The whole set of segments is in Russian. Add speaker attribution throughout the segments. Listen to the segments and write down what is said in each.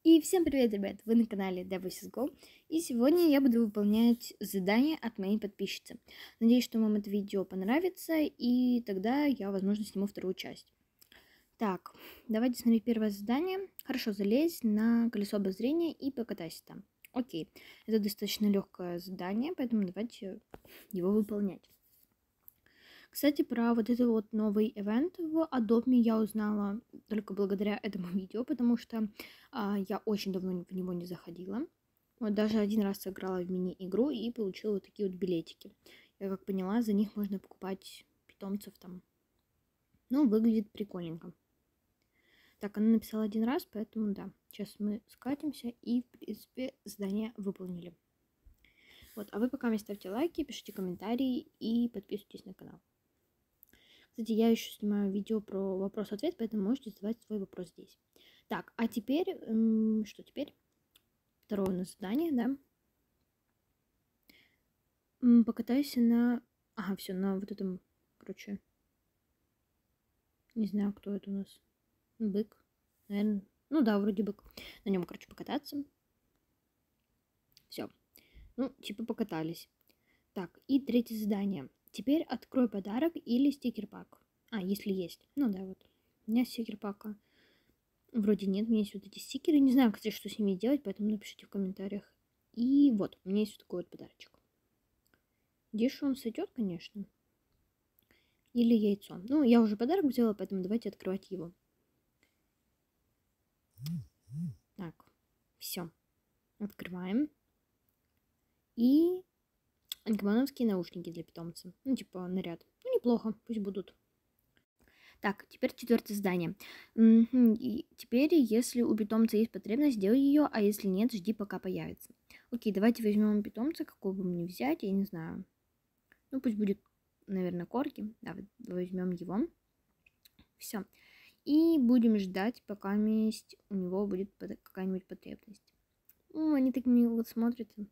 Speaker 1: И всем привет, ребят! Вы на канале DevCSGO, и сегодня я буду выполнять задание от моей подписчицы. Надеюсь, что вам это видео понравится, и тогда я, возможно, сниму вторую часть. Так, давайте смотреть первое задание. Хорошо, залезь на колесо обозрения и покатайся там. Окей, это достаточно легкое задание, поэтому давайте его выполнять. Кстати, про вот этот вот новый ивент в Adobe я узнала только благодаря этому видео, потому что я очень давно в него не заходила. Вот даже один раз сыграла в мини-игру и получила вот такие вот билетики. Я как поняла, за них можно покупать питомцев там. Ну, выглядит прикольненько. Так, она написала один раз, поэтому да. Сейчас мы скатимся и, в принципе, задание выполнили. Вот, а вы пока ставьте лайки, пишите комментарии и подписывайтесь на канал. Кстати, я еще снимаю видео про вопрос-ответ, поэтому можете задавать свой вопрос здесь. Так, а теперь, что теперь? Второе у нас задание, да? Покатайся на... Ага, все, на вот этом, короче, не знаю, кто это у нас. Бык, наверное. Ну да, вроде бык. На нем, короче, покататься. Все. Ну, типа покатались. Так, и третье задание. Теперь открой подарок или стикер-пак. А, если есть. Ну да, вот. У меня стикер-пака вроде нет. У меня есть вот эти стикеры. Не знаю, кстати, что с ними делать, поэтому напишите в комментариях. И вот, у меня есть вот такой вот подарочек. Надеюсь, он сойдет, конечно. Или яйцо. Ну, я уже подарок взяла, поэтому давайте открывать его. Так, все. Открываем. И ангмановские наушники для питомца. Ну, типа наряд. Ну, неплохо, пусть будут. Так, теперь четвертое задание. И теперь, если у питомца есть потребность, сделай ее, а если нет, жди, пока появится. Окей, давайте возьмем питомца, какого бы мне взять, я не знаю. Ну, пусть будет, наверное, корги. Да, возьмем его. Все. И будем ждать, пока у него будет какая-нибудь потребность. Они так мило вот смотрятся.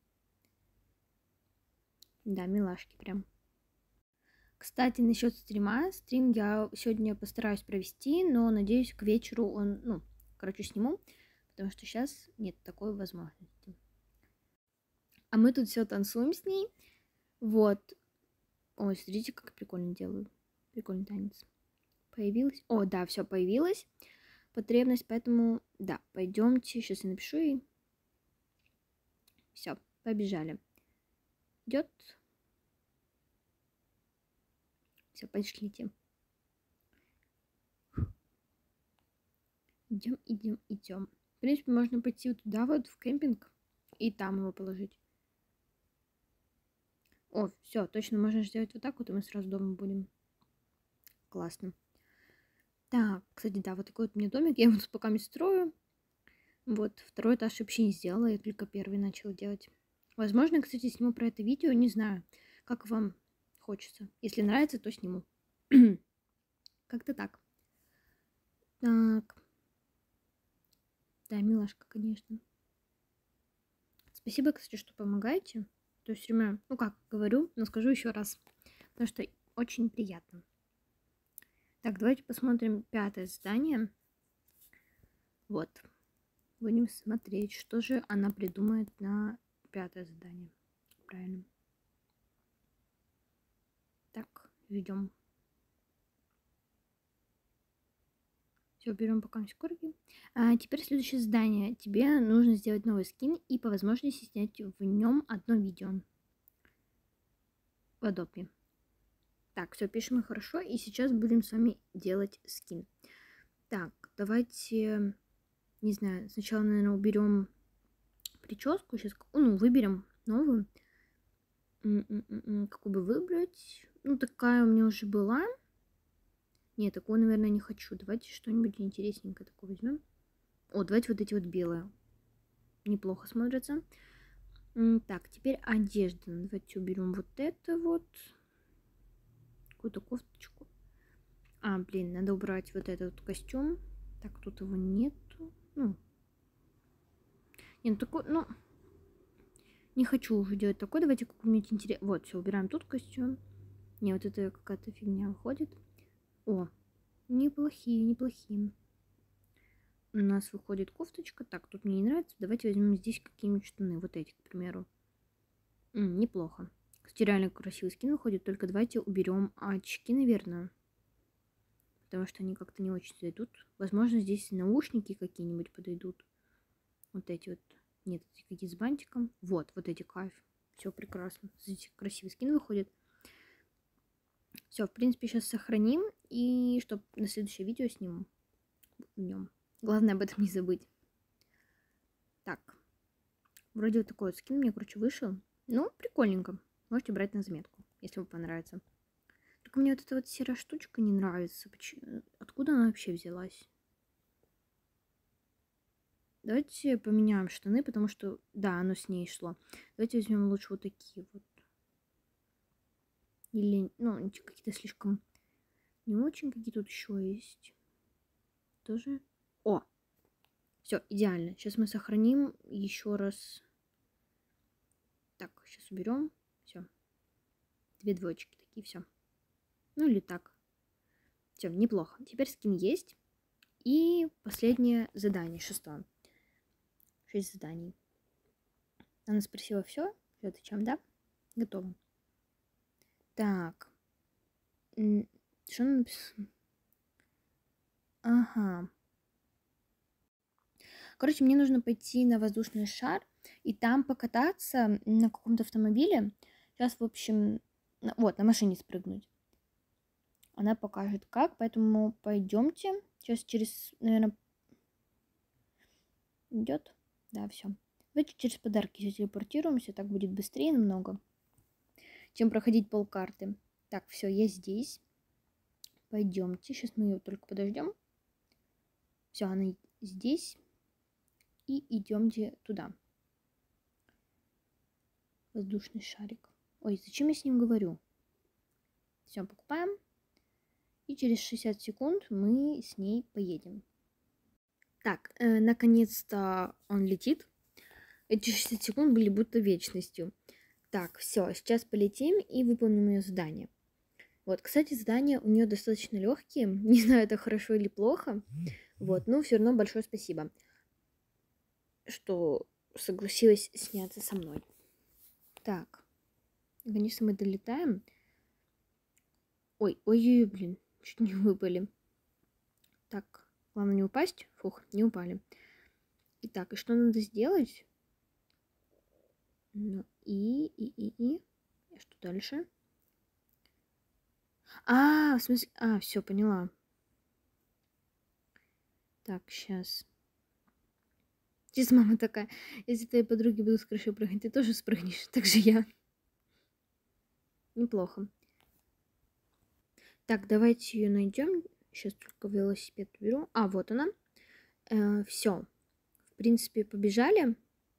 Speaker 1: Да, милашки прям. Кстати, насчет стрима. Стрим я сегодня постараюсь провести, но надеюсь, к вечеру он, сниму, потому что сейчас нет такой возможности. А мы тут все танцуем с ней. Вот. Ой, смотрите, как прикольно делаю. Прикольный танец. Появилась. О, да, все появилось. Потребность, поэтому, да, пойдемте. Сейчас я напишу ей. Все, побежали. Идет. Все, пошлите. Идем, идем, идем. В принципе, можно пойти вот туда вот, в кемпинг, и там его положить. О, все, точно можно сделать вот так вот, и мы сразу дома будем. Классно. Так, кстати, да, вот такой вот у меня домик. Я его пока не строю. Вот, второй этаж вообще не сделала, я только первый начала делать. Возможно, кстати, сниму про это видео, не знаю, как вам хочется. Если нравится, то сниму. Как-то так. Так. Да, милашка, конечно. Спасибо, кстати, что помогаете. То есть все время, ну как говорю, но скажу еще раз, потому что очень приятно. Так, давайте посмотрим пятое задание. Вот. Будем смотреть, что же она придумает на пятое задание. Правильно. Так, ведем. Все, берем пока корги. Теперь следующее задание. Тебе нужно сделать новый скин и по возможности снять в нем одно видео. В Adobe. Так, все, пишем и хорошо. И сейчас будем с вами делать скин. Так, давайте, не знаю, сначала, наверное, уберем прическу. Сейчас, выберем новую. Какую бы выбрать? Ну, такая у меня уже была. Нет, такую, наверное, не хочу. Давайте что-нибудь интересненькое такое возьмем. О, давайте вот эти вот белые. Неплохо смотрятся. Так, теперь одежда. Давайте уберем вот это вот. Какую-то кофточку. Блин, надо убрать вот этот вот костюм. Так, тут его нету. Нет, такой, не хочу уже делать такой. Давайте какую-нибудь интересную. Вот, все, убираем тут костюм. Не, вот это какая-то фигня выходит. О, неплохие, неплохие. у нас выходит кофточка. Так, тут мне не нравится. Давайте возьмем здесь какие-нибудь штаны. Вот эти, к примеру. Неплохо. Кстати, реально красивый скин выходит. Только давайте уберем очки, наверное. Потому что они как-то не очень зайдут. Возможно, здесь наушники какие-нибудь подойдут. Вот эти вот. Нет, эти какие с бантиком. Вот эти кайф. Все прекрасно. Здесь красивый скин выходит. Все, в принципе, сейчас сохраним. И чтобы на следующее видео сниму. Днем. Главное об этом не забыть. Так. Вроде вот такой вот скин мне, короче, вышел. Ну, прикольненько. Можете брать на заметку, если вам понравится. Только мне вот эта вот серая штучка не нравится. Откуда она вообще взялась? Давайте поменяем штаны, потому что, да, оно с ней шло. Давайте возьмем лучше вот такие вот. Или, ну, какие-то слишком не очень. Какие тут еще есть. Тоже. О! Все, идеально. Сейчас мы сохраним еще раз. Так, сейчас уберем. Все. 2 двоечки такие, все. Ну или так. Все, неплохо. Теперь скин есть. И последнее задание, 6. 6 заданий. Она спросила все. Отвечаем, да? Готово. Так. Что она написала? Ага. Короче, мне нужно пойти на воздушный шар и там покататься на каком-то автомобиле. Сейчас, в общем, вот, на машине спрыгнуть. Она покажет как, поэтому пойдемте. Сейчас через, наверное, идет. Да, все. Давайте через подарки телепортируемся, так будет быстрее намного, чем проходить полкарты. Так, все, я здесь. Пойдемте. Сейчас мы ее только подождем. Все, она здесь. И идемте туда. Воздушный шарик. Ой, зачем я с ним говорю? Все, покупаем. И через 60 секунд мы с ней поедем. Так, наконец-то он летит. Эти 60 секунд были будто вечностью. Так, все, сейчас полетим и выполним ее задание. Вот, кстати, задания у нее достаточно легкие. Не знаю, это хорошо или плохо. Вот, но все равно большое спасибо, что согласилась сняться со мной. Так, наконец-то мы долетаем. Ой, блин, чуть не выпали. Так, главное не упасть. Фух, не упали. Итак, и что надо сделать? Ну, что дальше? В смысле... все, поняла. Так, сейчас. Сейчас мама такая, если твои подруги будут с крыши прыгать, ты тоже спрыгнешь. Так же я. Неплохо. Так, давайте ее найдем. Сейчас только велосипед уберу. Вот она. Все. В принципе, побежали.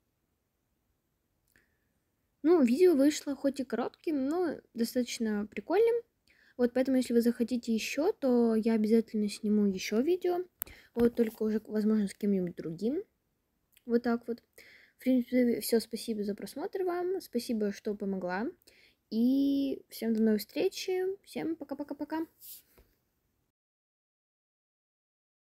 Speaker 1: Ну, видео вышло хоть и коротким, но достаточно прикольным. Вот поэтому, если вы захотите еще, то я обязательно сниму еще видео. Вот только уже, возможно, с кем-нибудь другим. Вот так вот. В принципе, все, спасибо за просмотр вам. Спасибо, что помогла. И всем до новых встреч. Всем пока-пока-пока.